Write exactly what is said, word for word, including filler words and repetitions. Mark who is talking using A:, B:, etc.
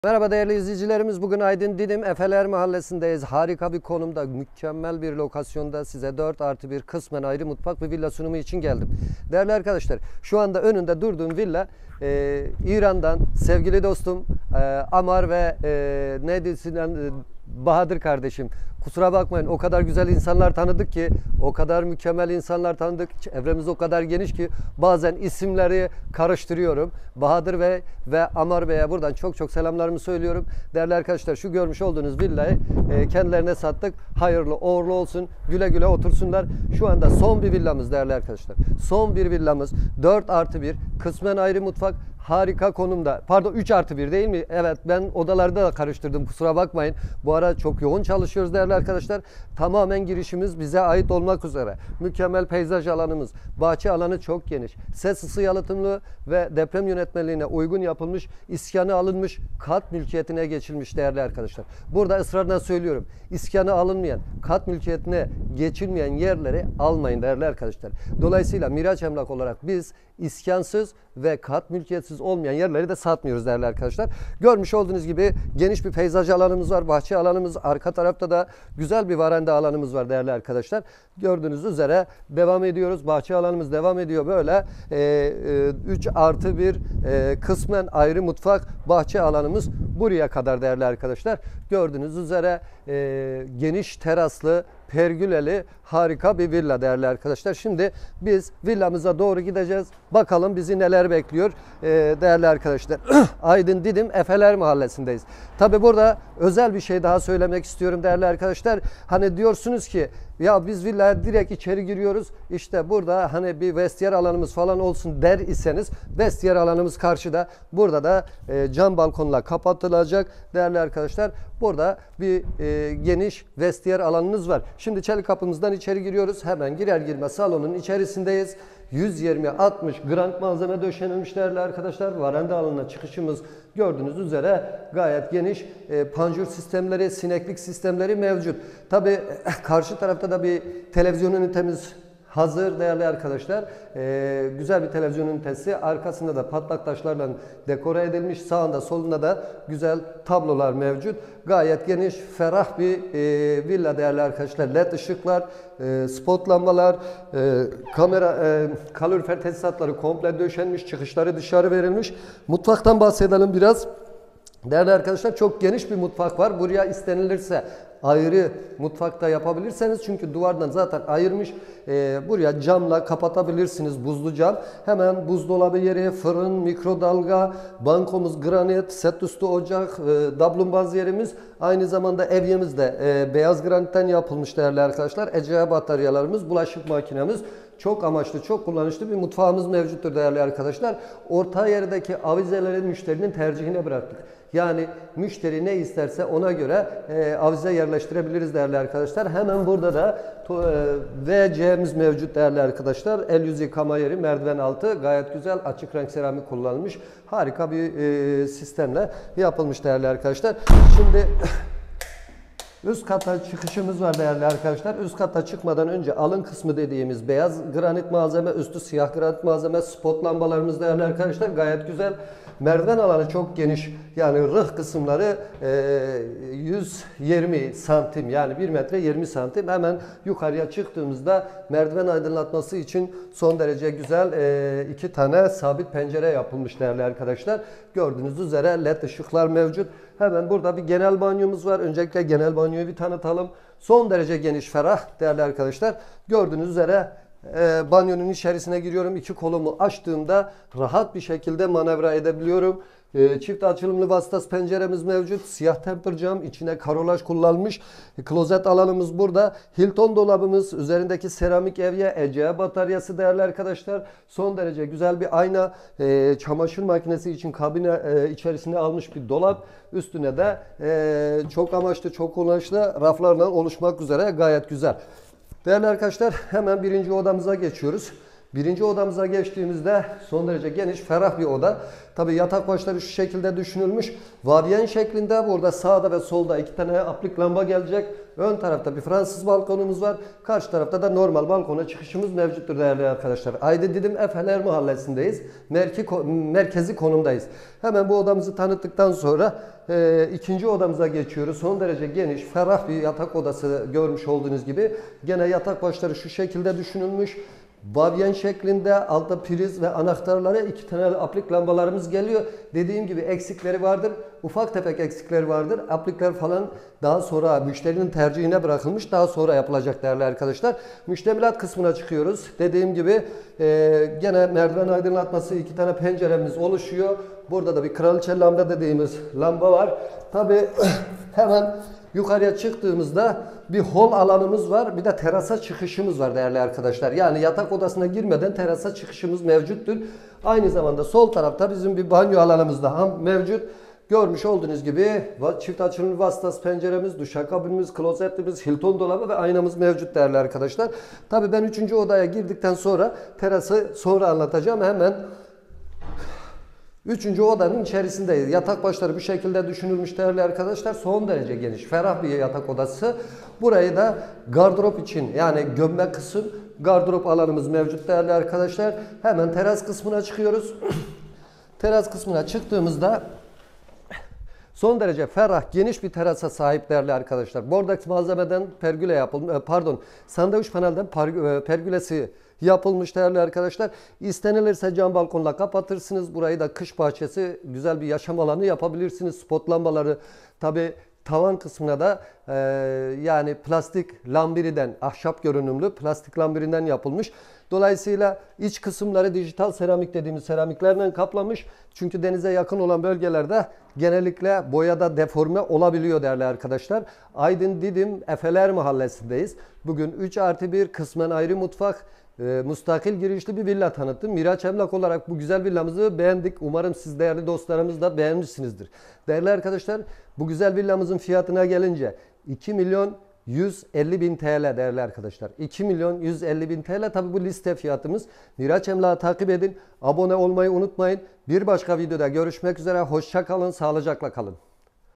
A: Merhaba değerli izleyicilerimiz. Bugün Aydın Didim Efeler Mahallesi'ndeyiz. Harika bir konumda, mükemmel bir lokasyonda size dört artı bir kısmen ayrı mutfak ve villa sunumu için geldim. Değerli arkadaşlar, şu anda önünde durduğum villa e, İran'dan sevgili dostum e, Amar ve e, neydi Sinan, e, Bahadır kardeşim. Kusura bakmayın, o kadar güzel insanlar tanıdık ki, o kadar mükemmel insanlar tanıdık. Evremiz o kadar geniş ki bazen isimleri karıştırıyorum. Bahadır Bey ve Amar Bey'e buradan çok çok selamlarımı söylüyorum. Değerli arkadaşlar, şu görmüş olduğunuz villayı e, kendilerine sattık. Hayırlı uğurlu olsun. Güle güle otursunlar. Şu anda son bir villamız değerli arkadaşlar. Son bir villamız. dört artı bir kısmen ayrı mutfak. Harika konumda. Pardon, üç artı bir değil mi? Evet, ben odalarda da karıştırdım. Kusura bakmayın. Bu ara çok yoğun çalışıyoruz değerli arkadaşlar. Tamamen girişimiz bize ait olmak üzere. Mükemmel peyzaj alanımız. Bahçe alanı çok geniş. Ses ısı yalıtımlı ve deprem yönetmeliğine uygun yapılmış, iskanı alınmış, kat mülkiyetine geçilmiş değerli arkadaşlar. Burada ısrarla söylüyorum. İskanı alınmayan, kat mülkiyetine geçilmeyen yerleri almayın değerli arkadaşlar. Dolayısıyla Miraç Emlak olarak biz iskansız ve kat mülkiyetsiz olmayan yerleri de satmıyoruz değerli arkadaşlar. Görmüş olduğunuz gibi geniş bir peyzaj alanımız var. Bahçe alanımız. Arka tarafta da güzel bir veranda alanımız var değerli arkadaşlar. Gördüğünüz üzere devam ediyoruz. Bahçe alanımız devam ediyor. Böyle üç artı bir e, kısmen ayrı mutfak bahçe alanımız buraya kadar değerli arkadaşlar. Gördüğünüz üzere e, geniş teraslı, pergüleli harika bir villa değerli arkadaşlar. Şimdi biz villamıza doğru gideceğiz. Bakalım bizi neler bekliyor ee, değerli arkadaşlar. Aydın Didim Efeler Mahallesi'ndeyiz. Tabi burada özel bir şey daha söylemek istiyorum değerli arkadaşlar. Hani diyorsunuz ki ya biz villaya direkt içeri giriyoruz. İşte burada hani bir vestiyer alanımız falan olsun der iseniz vestiyer alanımız karşıda. Burada da e, cam balkonla kapatılacak değerli arkadaşlar. Burada bir e, geniş vestiyer alanımız var. Şimdi çelik kapımızdan içeri giriyoruz. Hemen girer girmez salonun içerisindeyiz. yüz yirmi altmış granit malzeme döşenilmiş değerli arkadaşlar. Varanda alanına çıkışımız gördüğünüz üzere gayet geniş. E, panjur sistemleri, sineklik sistemleri mevcut. Tabi karşı tarafta da bir televizyon ünitemiz hazır değerli arkadaşlar. Ee, güzel bir televizyon ünitesi. Arkasında da patlak taşlarla dekore edilmiş. Sağında solunda da güzel tablolar mevcut. Gayet geniş, ferah bir e, villa değerli arkadaşlar. Led ışıklar, e, spot lambalar, e, kamera, e, kalorifer tesisatları komple döşenmiş. Çıkışları dışarı verilmiş. Mutfaktan bahsedelim biraz. Değerli arkadaşlar, çok geniş bir mutfak var. Buraya istenilirse ayrı mutfakta yapabilirseniz, çünkü duvardan zaten ayırmış. Ee, buraya camla kapatabilirsiniz, buzlu cam. Hemen buzdolabı yeri, fırın, mikrodalga, bankomuz granit, set üstü ocak, e, dablumbaz yerimiz. Aynı zamanda evyemiz de e, beyaz granitten yapılmış değerli arkadaşlar. Ecea bataryalarımız, bulaşık makinemiz. Çok amaçlı, çok kullanışlı bir mutfağımız mevcuttur değerli arkadaşlar. Orta yerdeki avizeleri müşterinin tercihine bıraktık. Yani müşteri ne isterse ona göre e, avize yerleştirebiliriz değerli arkadaşlar. Hemen burada da e, V C'miz mevcut değerli arkadaşlar. El yüz yıkama yeri, merdiven altı gayet güzel açık renk seramik kullanılmış. Harika bir e, sistemle yapılmış değerli arkadaşlar. Şimdi üst kata çıkışımız var değerli arkadaşlar. Üst kata çıkmadan önce alın kısmı dediğimiz beyaz granit malzeme, üstü siyah granit malzeme, spot lambalarımız değerli arkadaşlar gayet güzel. Merdiven alanı çok geniş. Yani rıh kısımları e, yüz yirmi santim, yani bir metre yirmi santim. Hemen yukarıya çıktığımızda merdiven aydınlatması için son derece güzel e, iki tane sabit pencere yapılmış değerli arkadaşlar. Gördüğünüz üzere led ışıklar mevcut. Hemen burada bir genel banyomuz var. Öncelikle genel banyoyu bir tanıtalım. Son derece geniş, ferah değerli arkadaşlar. Gördüğünüz üzere E, banyonun içerisine giriyorum. İki kolumu açtığımda rahat bir şekilde manevra edebiliyorum. E, çift açılımlı vasıtası penceremiz mevcut. Siyah temper cam, içine karolaj kullanılmış. E, klozet alanımız burada. Hilton dolabımız, üzerindeki seramik evye, Ecea bataryası değerli arkadaşlar. Son derece güzel bir ayna, e, çamaşır makinesi için kabine e, içerisine almış bir dolap. Üstüne de e, çok amaçlı, çok kullanışlı raflarla oluşmak üzere gayet güzel. Değerli arkadaşlar, hemen birinci odamıza geçiyoruz. Birinci odamıza geçtiğimizde son derece geniş, ferah bir oda. Tabi yatak başları şu şekilde düşünülmüş. Vavyen şeklinde, burada sağda ve solda iki tane aplik lamba gelecek. Ön tarafta bir Fransız balkonumuz var. Karşı tarafta da normal balkona çıkışımız mevcuttur değerli arkadaşlar. Aydın Didim Efeler Mahallesi'ndeyiz. Merki, merkezi konumdayız. Hemen bu odamızı tanıttıktan sonra e, ikinci odamıza geçiyoruz. Son derece geniş, ferah bir yatak odası görmüş olduğunuz gibi. Gene yatak başları şu şekilde düşünülmüş. Bavyen şeklinde, altta priz ve anahtarları, iki tane aplik lambalarımız geliyor. Dediğim gibi eksikleri vardır. Ufak tefek eksikleri vardır. Aplikler falan daha sonra müşterinin tercihine bırakılmış. Daha sonra yapılacak değerli arkadaşlar. Müştemilat kısmına çıkıyoruz. Dediğim gibi e, gene merdiven aydınlatması, iki tane penceremiz oluşuyor. Burada da bir kraliçe lamba dediğimiz lamba var. Tabi hemen yukarıya çıktığımızda bir hol alanımız var. Bir de terasa çıkışımız var değerli arkadaşlar. Yani yatak odasına girmeden terasa çıkışımız mevcuttur. Aynı zamanda sol tarafta bizim bir banyo alanımız daha mevcut. Görmüş olduğunuz gibi çift açılımlı vasıtası penceremiz, duşakabinimiz, klozetimiz, Hilton dolabı ve aynamız mevcut değerli arkadaşlar. Tabii ben üçüncü odaya girdikten sonra terası sonra anlatacağım. Hemen Üçüncü odanın içerisindeyiz. Yatak başları bu şekilde düşünülmüş değerli arkadaşlar. Son derece geniş, ferah bir yatak odası. Burayı da gardırop için, yani gömme kısım gardırop alanımız mevcut değerli arkadaşlar. Hemen teras kısmına çıkıyoruz. Teras kısmına çıktığımızda son derece ferah, geniş bir terasa sahip değerli arkadaşlar. Bordaks malzemeden pergüle yapılmış, pardon, sandviç panelden pergülesi yapılmış değerli arkadaşlar. İstenilirse cam balkonla kapatırsınız. Burayı da kış bahçesi, güzel bir yaşam alanı yapabilirsiniz. Spot lambaları, tabi tavan kısmına da e, yani plastik lambiriden, ahşap görünümlü plastik lambirinden yapılmış. Dolayısıyla iç kısımları dijital seramik dediğimiz seramiklerle kaplamış. Çünkü denize yakın olan bölgelerde genellikle boyada deforme olabiliyor değerli arkadaşlar. Aydın Didim Efeler Mahallesi'ndeyiz. Bugün üç artı bir kısmen ayrı mutfak, e, müstakil girişli bir villa tanıttım. Miraç Emlak olarak bu güzel villamızı beğendik. Umarım siz değerli dostlarımız da beğenmişsinizdir. Değerli arkadaşlar, bu güzel villamızın fiyatına gelince iki milyon yüz elli bin T L değerli arkadaşlar. iki milyon yüz elli bin T L, tabi bu liste fiyatımız. Miraç Emlak'ı takip edin. Abone olmayı unutmayın. Bir başka videoda görüşmek üzere. Hoşça kalın, sağlıcakla kalın.